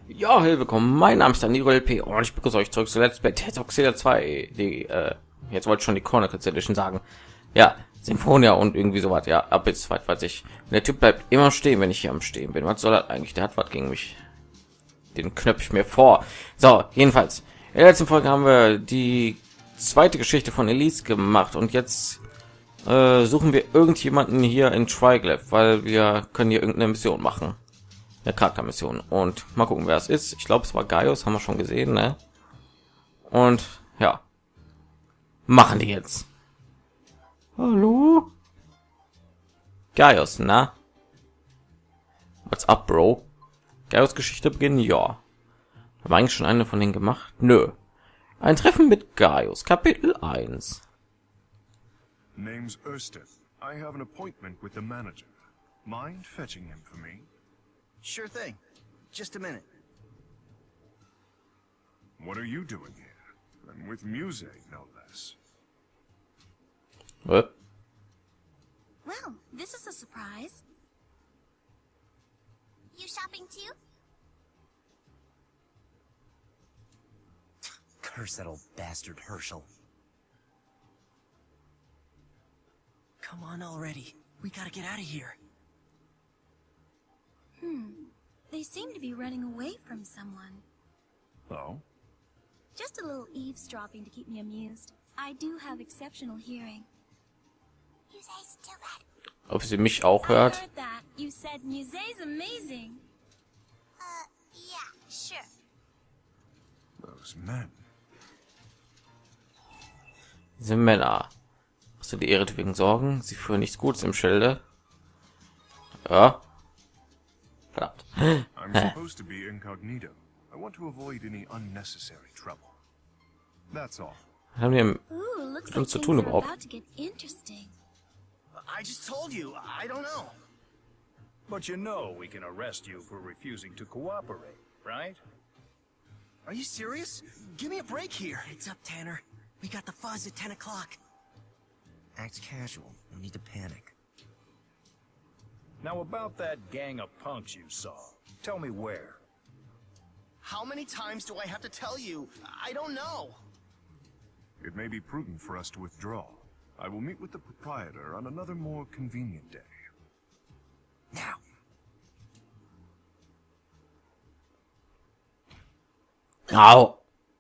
Ja, hey, willkommen. Mein Name ist Danilo LP und ich begrüße euch zurück zu Let's Play Tales of Xillia 2. Jetzt wollte ich schon die Chronicles Edition sagen. Ja, Symphonia und irgendwie sowas. Ja, ab jetzt weiß ich. Und der Typ bleibt immer stehen, wenn ich hier am Stehen bin. Was soll das eigentlich? Der hat was gegen mich. Den knöpfe ich mir vor. So, jedenfalls. In der letzten Folge haben wir die zweite Geschichte von Elise gemacht und jetzt suchen wir irgendjemanden hier in Triglav, weil wir können hier irgendeine Mission machen. Eine Charaktermission und mal gucken, wer es ist. Ich glaube, es war Gaius, haben wir schon gesehen, ne? Und ja, machen die jetzt. Hallo, Gaius, na? What's up, Bro? Gaius Geschichte beginnen, ja. Haben wir eigentlich schon eine von denen gemacht? Nö. Ein Treffen mit Gaius, Kapitel 1. Name's Ersteth. I have an appointment with the manager. Mind fetching him for me? Sure thing. Just a minute. What are you doing here? And with Muse, no less. What? Well, this is a surprise. You shopping too? Curse that old bastard Herschel. Come on already. We gotta get out of here. They seem to be running away from someone. Oh? Just a little eavesdropping to keep me amused. I do have exceptional hearing. You say still bad. Ob sie mich auch I hört? heard that. You said Muse's amazing. Yeah, sure. Those men. Diese Männer. Hast du die ihretwegen Sorgen? Sie führen nichts Gutes im Schilde. Ja. Verdammt. I'm supposed to be incognito. I want to avoid any unnecessary trouble. That's all. Haben wir Ooh, looks uns like zu things tun are überhaupt? about to get interesting. I just told you, I don't know. But you know we can arrest you for refusing to cooperate, right? Are you serious? Give me a break here. It's up, Tanner. We got the fuzz at 10 o'clock. Act casual. No need to panic. Now about that gang of punks you saw. Tell me where. How many times do I have to tell you? I don't know. It may be prudent for us to withdraw. I will meet with the proprietor on another more convenient day. Now. Au.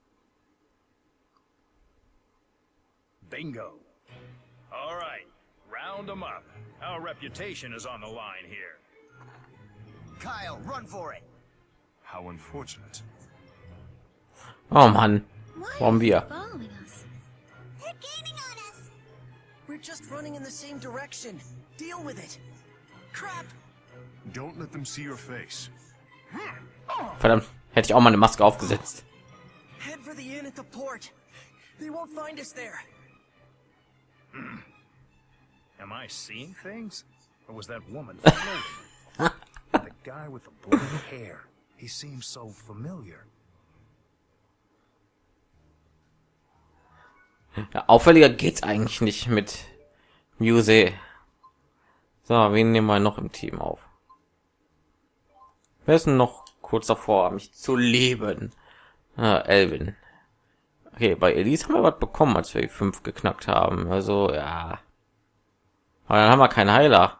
Bingo. All right, round them up. Our reputation is on the line here. Kyle, run for it. How unfortunate. Oh Mann. Why Warum are you wir? following us? They're gaining on us. We're just running in the same direction. Deal with it. Crap. Don't let them see your face. Verdammt. Hätte ich auch mal eine Maske aufgesetzt. Head for the inn at the port. They won't find us there. Am I seeing things? Or was that woman floating? The guy with the blonde hair. He seems so familiar. Ja, auffälliger geht's eigentlich nicht mit Muse. So, wen nehmen wir noch im Team auf? Wer ist denn noch kurz davor, mich zu leben? Elvin. Okay, bei Elise haben wir was bekommen, als wir die 5 geknackt haben. Also, ja. Aber dann haben wir keinen Heiler.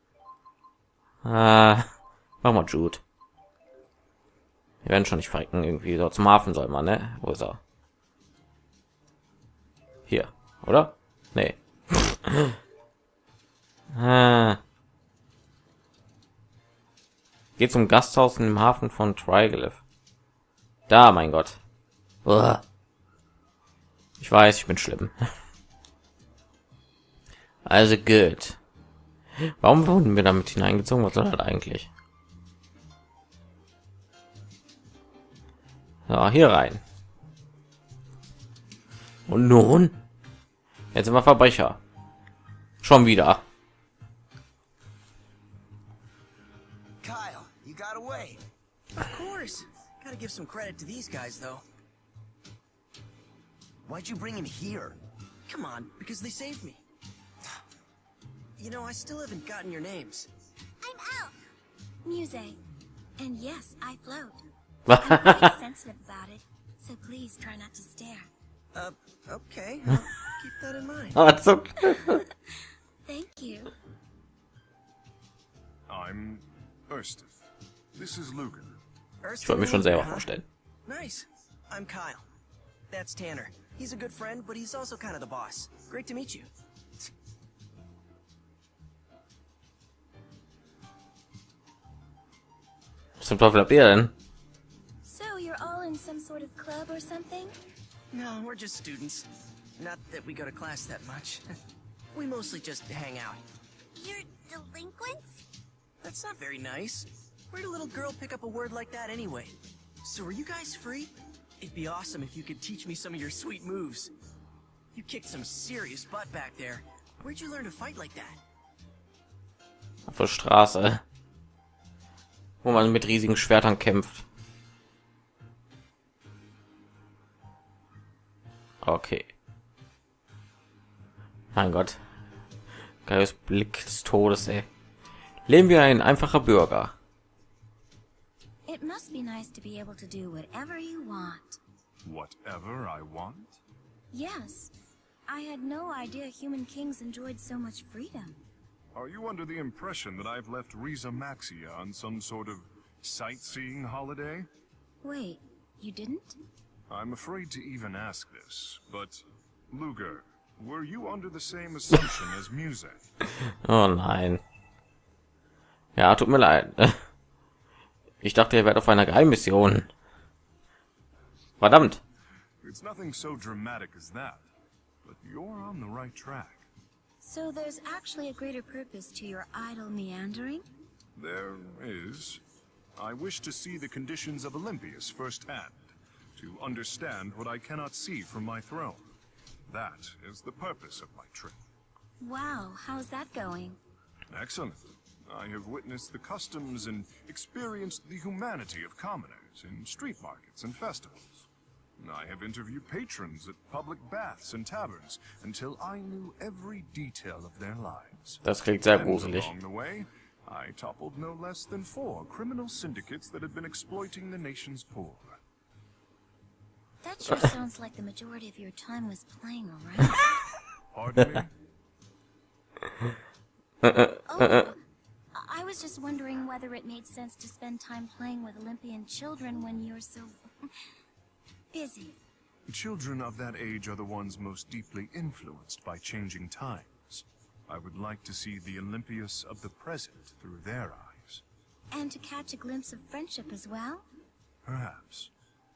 Machen wir Jude. Wir werden schon nicht verrecken irgendwie. So, zum Hafen soll man, ne? Wo ist er? Hier, oder? Nee. Geht zum Gasthaus in dem Hafen von Triglav. Da, mein Gott. Uah. Ich weiß, ich bin schlimm. Also gut. Warum wurden wir damit hineingezogen? Was soll das eigentlich? So, hier rein. Und nun? Jetzt sind wir Verbrecher. Schon wieder. Kyle, you got away. Of course. Gotta give some credit to these guys, though. Why'd you bring him here? Come on, because they saved me. You know, I still haven't gotten your names. I'm out. Muse. And yes, I float. I'm quite sensitive about it, so please try not to stare. Okay. I'll keep that in mind. Ah, so Thank you. I'm Erston. This is Luger. ich wollte mich schon selber vorstellen. Nice. I'm Kyle. That's Tanner. He's a good friend, but he's also kind of the boss. Great to meet you. Was zum Teufel habt ihr denn? So you're all in some sort of club or something? No, we're just students. Not that we go to class that much. We mostly just hang out. You're delinquents? That's not very nice. Where'd a little girl pick up a word like that anyway? So are you guys free? It'd be awesome if you could teach me some of your sweet moves. You kicked some serious butt back there. Where'd you learn to fight like that? Auf der Straße, wo man mit riesigen Schwertern kämpft. Okay. Mein Gott. Geiles Blick des Todes, ey. Leben wir ein einfacher Bürger. It must be nice to be able to do whatever you want. Whatever I want? Yes. I had no idea human kings enjoyed so much freedom. Are you under the impression that I've left Riza Maxia on some sort of sightseeing holiday? Wait, you didn't? I'm afraid to even ask this, but Luger, were you under the same assumption as Muse? Oh nein. Ja, tut mir leid. Ich dachte, ihr wärt auf einer Geheimmission. Verdammt. It's nothing so dramatic as that, but you're on the right track. So there's actually a greater purpose to your idle meandering? There is. I wish to see the conditions of Olympias firsthand, to understand what I cannot see from my throne. That is the purpose of my trip. Wow, how's that going? Excellent. I have witnessed the customs and experienced the humanity of commoners in street markets and festivals. I have interviewed patrons at public baths and taverns until I knew every detail of their lives. Das klingt sehr And gruselig. along the way, I toppled no less than 4 criminal syndicates that had been exploiting the nation's poor. That sure sounds like the majority of your time was playing around. Pardon me? Oh, I was just wondering whether it made sense to spend time playing with Olympian children when you're so busy. Children of that age are the ones most deeply influenced by changing times. I would like to see the Olympias of the present through their eyes. And to catch a glimpse of friendship as well? Perhaps.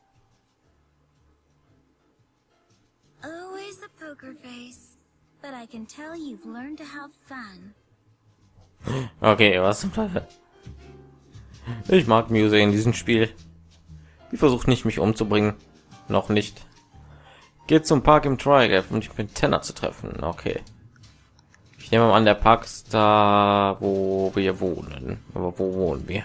Always the poker face. But I can tell you've learned to have fun. Okay, was zum Teufel? Ich mag Muse in diesem Spiel. Die versucht nicht, mich umzubringen. Noch nicht. Geht zum Park im Trigraph, um mich mit Tanner zu treffen. Okay. Ich nehme mal an, der Park ist da, wo wir wohnen. Aber wo wohnen wir?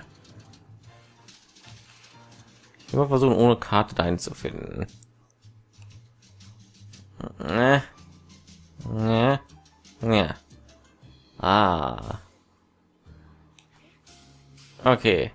Ich will mal versuchen, ohne Karte dahin zu finden. Ne. Ne. Ne. Ah. Okay.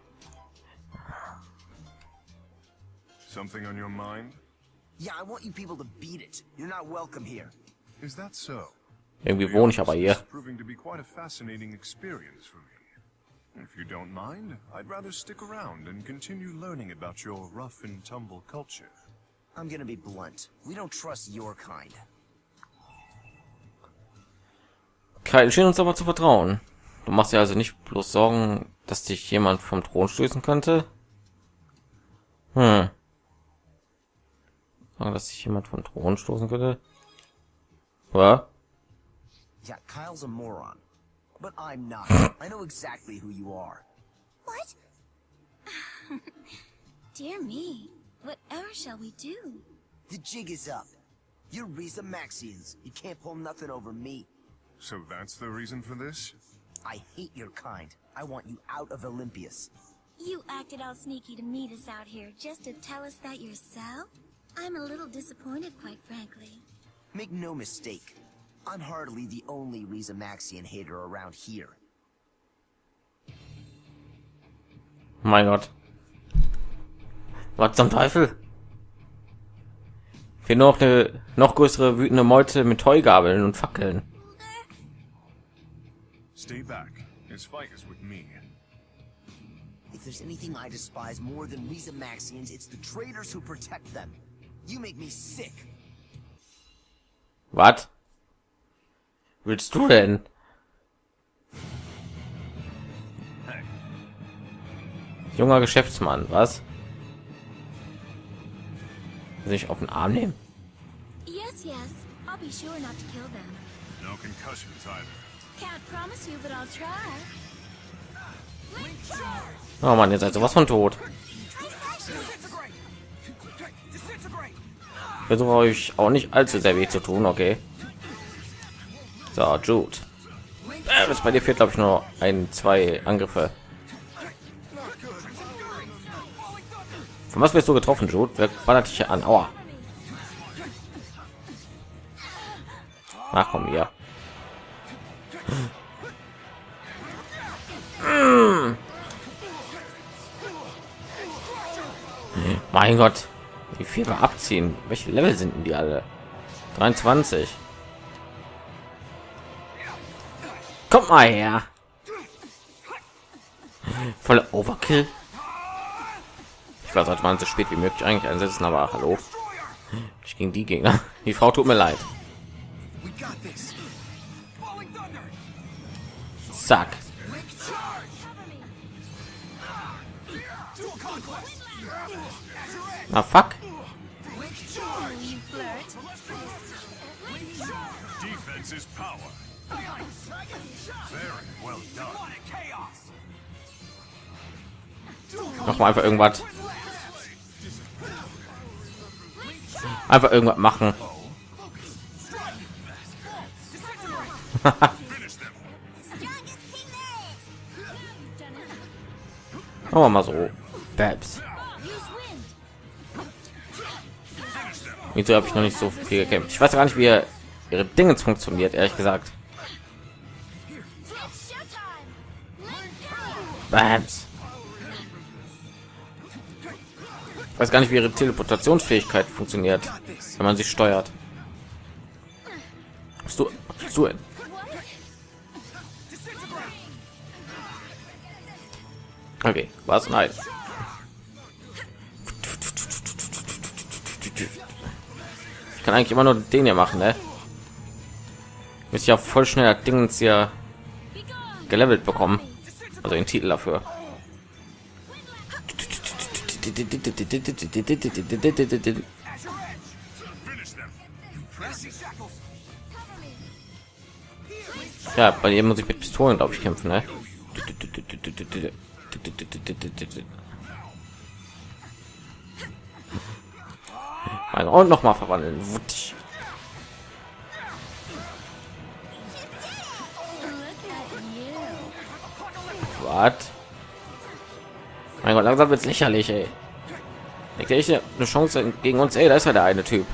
Something on your mind? Yeah, I want you people to beat it. You're not welcome here. Is that so? Irgendwie wohne ich aber hier. This is proving to be quite a fascinating experience for me. If you don't mind, I'd rather stick around and continue learning about your rough and tumble culture. I'm gonna be blunt. We don't trust your kind. Kyle schien uns aber zu vertrauen. Du machst dir also nicht bloß Sorgen, dass dich jemand vom Thron stößen könnte? Sorgen, dass sich jemand vom Thron stoßen könnte? Was? Yeah, Kyle's a moron. But I'm not. I know exactly who you are. What? Dear me. Whatever shall we do? The jig is up. You're Riza Maxians. You can't pull nothing over me. So that's the reason for this? I hate your kind. I want you out of Olympias. You acted all sneaky to meet us out here just to tell us that yourself? I'm a little disappointed, quite frankly. Make no mistake. I'm hardly the only Riza Maxian hater around here. Mein Gott. Was zum Teufel? Fehlt nur noch eine noch größere wütende Meute mit Heugabeln und Fackeln. Stay back. His fight is with me. If there's anything I despise more than Rhizamaxians, it's the traitors who protect them. You make me sick. Was willst du denn? Hey, Junger Geschäftsmann, was? Sich auf den Arm nehmen? Yes, yes. I'll be sure not to kill them. no concussions either. Can't promise you, but I'll try. Oh Mann, ihr seid sowas von tot. Ich versuche euch auch nicht allzu sehr weh zu tun, okay? So, Jude. Jetzt bei dir fehlt, glaube ich, nur zwei Angriffe. Von was wirst du getroffen, Jude? Wer ballert dich hier an? Aua. Ach komm hier. Mein Gott, wie viel wir abziehen. Welche Level sind denn die alle? 23. Kommt mal her. Voller Overkill. Ich weiß, sollte man so spät wie möglich eigentlich einsetzen, aber hallo. Ich gegen die Gegner. Die Frau tut mir leid. Zack. Ah, fuck. Defense is power. Very well done. Noch mal einfach irgendwas. Einfach irgendwas machen. Machen wir mal so. Babs. Wieso habe ich noch nicht so viel gekämpft? Ich weiß gar nicht, wie ihre Dinge funktioniert, ehrlich gesagt. Babs. Ich weiß gar nicht, wie ihre Teleportationsfähigkeit funktioniert, wenn man sie steuert. Bist du hin? Okay, was? Nein. Ich kann eigentlich immer nur den hier machen, ne? Müsste ich auch voll schnell das Ding hier gelevelt bekommen. Also den Titel dafür. Ja, bei dem muss ich mit Pistolen, glaube ich, kämpfen, ne? Also, und noch mal verwandeln. Was? Mein Gott, langsam wird's lächerlich, ey. Denkt ihr, ich eine Chance gegen uns? Ey, da ist ja der eine Typ.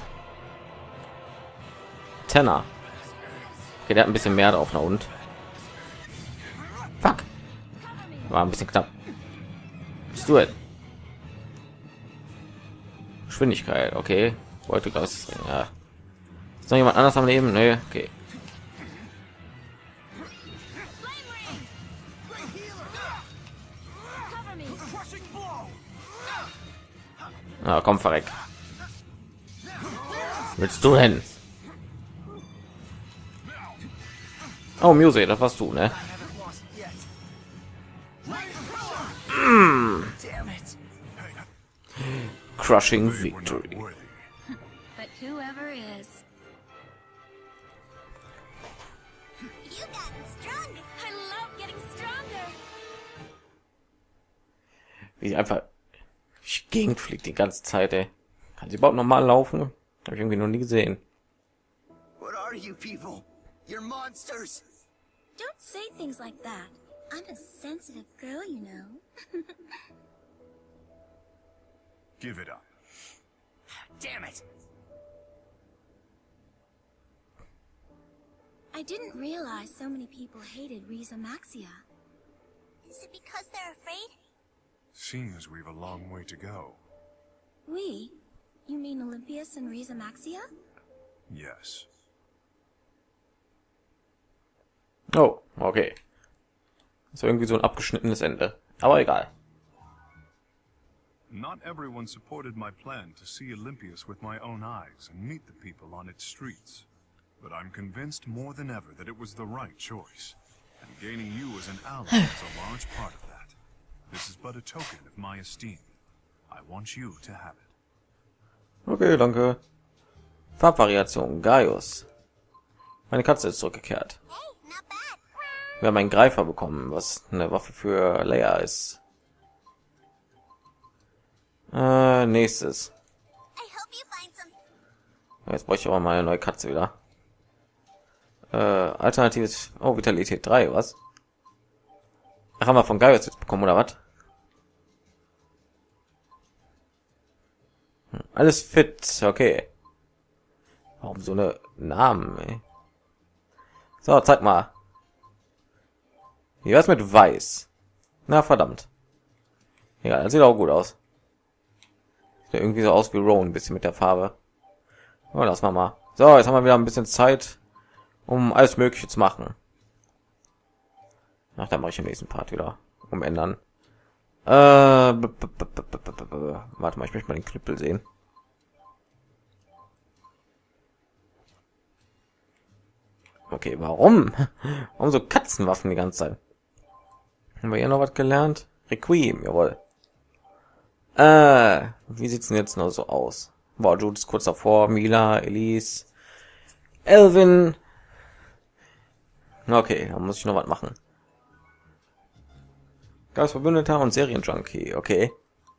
Tenner. Okay, der hat ein bisschen mehr drauf, na und? Fuck. War ein bisschen knapp. Bist du? Geschwindigkeit, okay. Wollte Geist. Ja. Ist noch jemand anders am Leben? Nö, okay. Na, komm, verreck. Willst du hin? Oh, Muse, das warst du, ne? Crushing victory. But whoever is. You got stronger. I love getting stronger. Wie sie einfach gegenfliegt die ganze Zeit, ey. Kann sie überhaupt normal laufen? Habe ich irgendwie noch nie gesehen. What are you people? You're monsters. Don't say things like that. I'm a sensitive girl, you know. Give it up. Damn it. I didn't realize so many people hated Rhizamaxia. Is it because they're afraid? Seems we've a long way to go. We? You mean Olympias and Riza Maxia? Yes. Oh, okay. Das war irgendwie so ein abgeschnittenes Ende. Aber egal. Not everyone supported my plan to see Olympias with my own eyes and meet the people on its streets. But I'm convinced more than ever that it was the right choice. And gaining you as an ally is a large part of that. This is but a token of my esteem. I want you to have it. Okay, danke. Farbvariation, Gaius. Meine Katze ist zurückgekehrt. Wir haben einen Greifer bekommen, was eine Waffe für Leia ist. Nächstes. Jetzt brauche ich aber mal eine neue Katze wieder. Alternatives. Oh, Vitalität 3, was? Ach, haben wir von Gaius jetzt bekommen, oder was? Alles fit, okay. Warum so eine Namen, ey? So, zeig mal. Wie war's mit Weiß? Na, verdammt. Ja, das sieht auch gut aus. Sieht irgendwie so aus wie Rowan, ein bisschen mit der Farbe. Oh, lass mal. So, jetzt haben wir wieder ein bisschen Zeit, um alles Mögliche zu machen. Ach, dann mache ich im nächsten Part wieder umändern. Warte mal, ich möchte mal den Knüppel sehen. Okay, warum? Warum so Katzenwaffen die ganze Zeit? Haben wir hier noch was gelernt? Requiem, jawohl. Wie sieht's denn jetzt noch so aus? Boah, Jude ist kurz davor, Mila, Elise, Elvin. Okay, da muss ich noch was machen. Geistverbündeter und Serienjunkie, okay.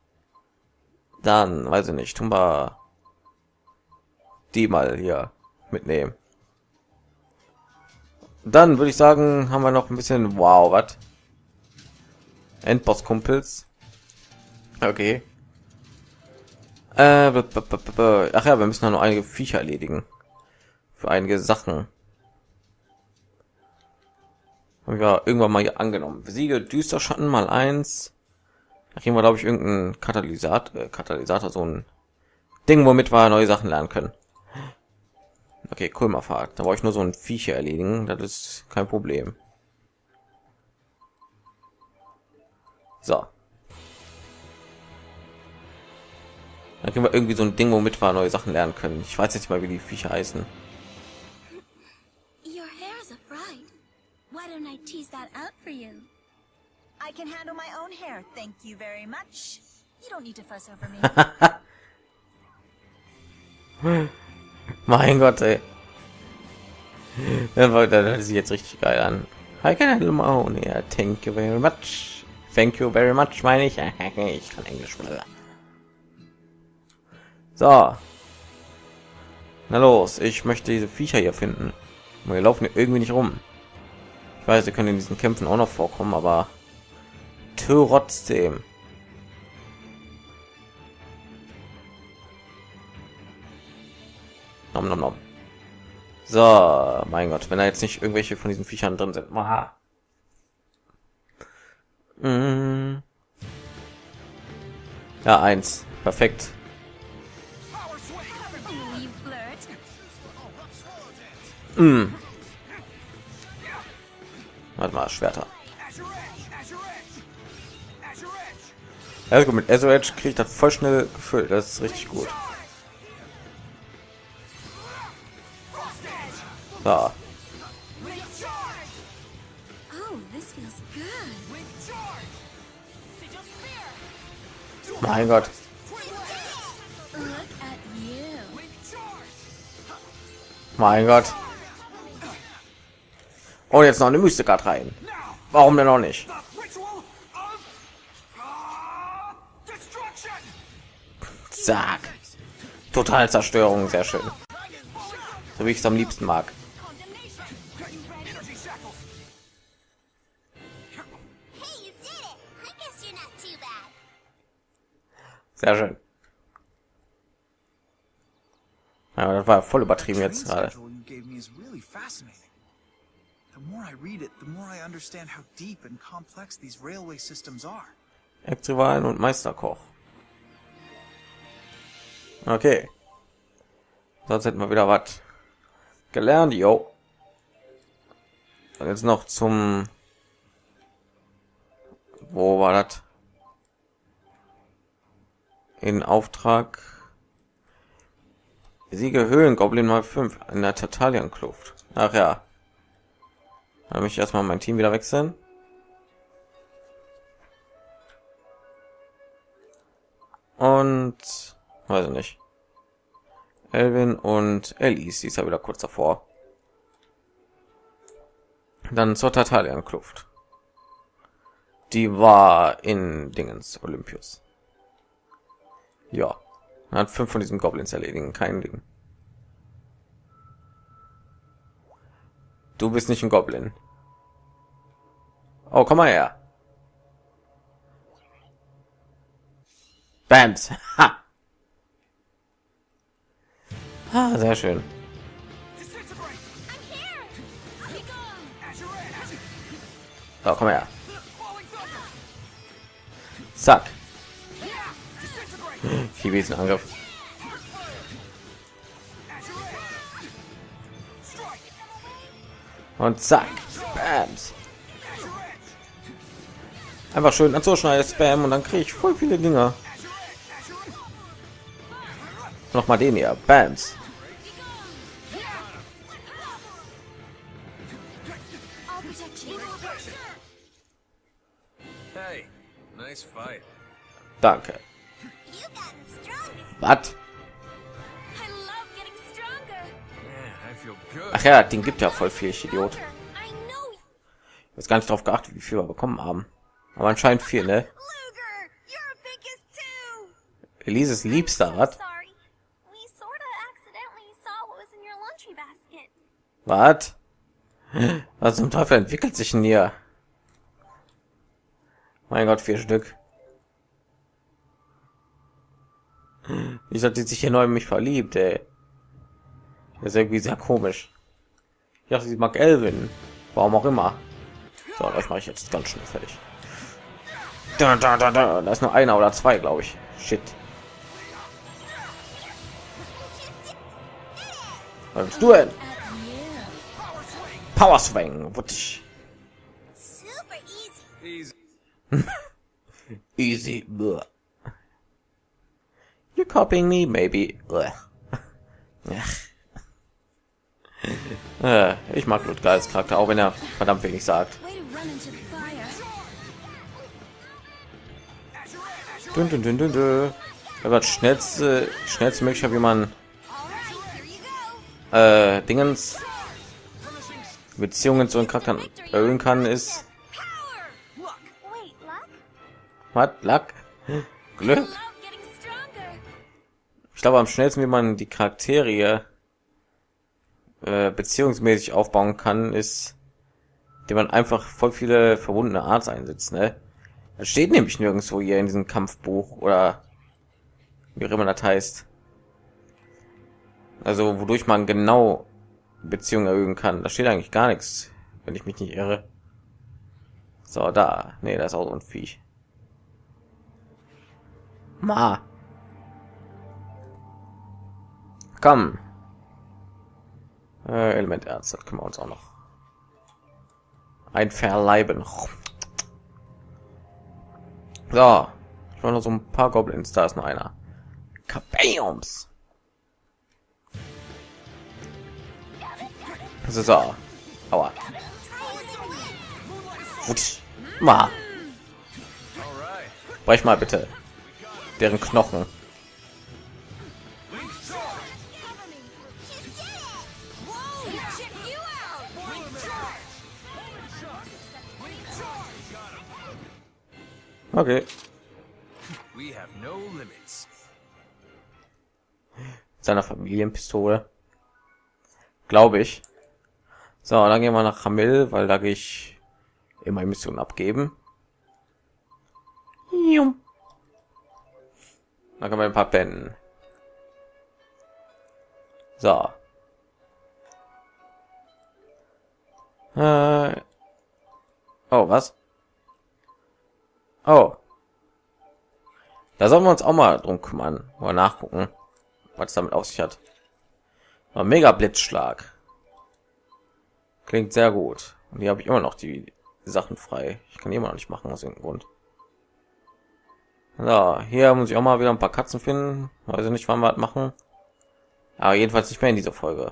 Dann, weiß ich nicht, tun wir die mal hier mitnehmen. Dann würde ich sagen, haben wir noch ein bisschen, wow, was? Endboss-Kumpels. Okay. Ach ja, wir müssen ja noch einige Viecher erledigen. Für einige Sachen. Haben wir irgendwann mal hier angenommen. Besiege Düsterschatten mal 1. Da kriegen wir, glaube ich, irgendeinen Katalysator, so ein Ding, womit wir neue Sachen lernen können. Okay, cool, mal Fahrt. Da brauche ich nur so ein Viecher erledigen. Das ist kein Problem. So. Dann kriegen wir irgendwie so ein Ding, womit wir neue Sachen lernen können. Ich weiß jetzt nicht mal, wie die Viecher heißen. Your hair's a fright. Why don't I tease that out for you? I can handle my own hair, thank you very much. You don't need to fuss over me. Mein Gott, ey. Das hört sich jetzt richtig geil an. I can handle my own hair, thank you very much. Thank you very much, meine ich. Ich kann Englisch. So. Na los, ich möchte diese Viecher hier finden. Wir laufen hier irgendwie nicht rum. Ich weiß, sie können in diesen Kämpfen auch noch vorkommen, aber trotzdem. Nom, nom, nom. So, mein Gott, wenn da jetzt nicht irgendwelche von diesen Viechern drin sind. Aha. Ja, 1. Perfekt. Oh, you flirt. Warte mal, Schwerter. Also mit Ezra Edge kriege ich das voll schnell gefüllt. Das ist richtig gut. So. Oh, this feels good. Mein Gott. Look at you. Mein Gott. Und jetzt noch eine Mystikart rein. Warum denn noch nicht? Zack. Total Zerstörung, sehr schön. So wie ich es am liebsten mag. Sehr schön. Ja, das war voll übertrieben jetzt gerade. The more I read it, the more I understand how deep and complex these railway systems are. Ex-Rivalen und Meisterkoch. Okay. Sonst hätten wir wieder was gelernt, jo. Und jetzt noch zum... Wo war das? In Auftrag... Siege Höhlengoblin mal 5 in der Tatalian-Kluft. Ach ja. Dann möchte ich erstmal mein Team wieder wechseln. Und... Weiß ich nicht. Elvin und Elise, die ist ja wieder kurz davor. Dann zur Tatalian-Kluft. Die war in Dingens Olympius. Ja. Man hat 5 von diesen Goblins erledigen, kein Ding. Du bist nicht ein Goblin. Oh, komm mal her. Bams. Ha. Ah, sehr schön. So, komm her. Zack. Angriff. Und zack. Bams. Einfach schön an so schnell spam und dann kriege ich voll viele Dinger. Noch mal den hier. Bams. Hey, nice fight. Danke. Was? Ach ja, den gibt ja voll viel, ich Idiot. Ich weiß gar nicht darauf geachtet, wie viel wir bekommen haben. Aber anscheinend viel, ne? Elises Liebster, was? Was? Was zum Teufel entwickelt sich denn hier? Mein Gott, 4 Stück. Ich hatte sich hier neu in mich verliebt, ey. Das ist irgendwie sehr komisch. Ich dachte, sie mag Elvin. Warum auch immer. So, das mache ich jetzt ganz schnell fertig. Da ist nur einer oder 2, glaube ich. Shit. Was bist du denn? Power Swing. Easy. Easy. You copying me, maybe. Ich mag Ludger als Charakter, auch wenn er verdammt wenig sagt. Er wird schnellste Möglichkeit, wie man Dingens Beziehungen zu den Charakteren erhöhen kann, ist was? Luck? Glück? Ich glaube, am schnellsten, wie man die Charaktere beziehungsmäßig aufbauen kann, ist, indem man einfach voll viele verbundene Arts einsetzt, ne? Das steht nämlich nirgendwo hier in diesem Kampfbuch oder wie auch immer das heißt. Also wodurch man genau Beziehungen erhöhen kann. Da steht eigentlich gar nichts, wenn ich mich nicht irre. So, da. Nee, da ist auch so ein Viech. Ma. Komm. Elementerz, das können wir uns auch noch einverleiben. So, ich war noch so ein paar Goblins, da ist noch einer. Kabams. So, aua. Ma. Brech mal bitte deren Knochen. Okay. Seiner Familienpistole. Glaube ich. So, dann gehen wir nach Hamil, weil da gehe ich immer Missionen abgeben. Dann können wir ein paar pennen. So. Oh, was? Oh. Da sollen wir uns auch mal drum kümmern. Mal nachgucken. was damit auf sich hat. Aber Mega Blitzschlag klingt sehr gut. Und hier habe ich immer noch die Sachen frei. Ich kann die immer noch nicht machen aus irgendeinem Grund. So, hier muss ich auch mal wieder ein paar Katzen finden. Weiß ich nicht, wann wir das machen. Aber jedenfalls nicht mehr in dieser Folge.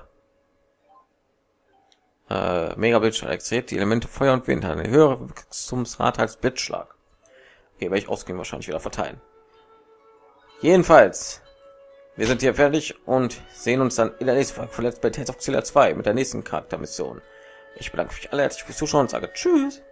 Mega Blitzschlag extrahiert die Elemente Feuer und Wind. Eine höhere Wachstumsrate als Blitzschlag. Okay, werde ich ausgehen wahrscheinlich wieder verteilen. Jedenfalls, wir sind hier fertig und sehen uns dann in der nächsten Folge von Let's Play Tales of Xillia 2 mit der nächsten Charaktermission. Ich bedanke mich alle herzlich fürs Zuschauen und sage Tschüss.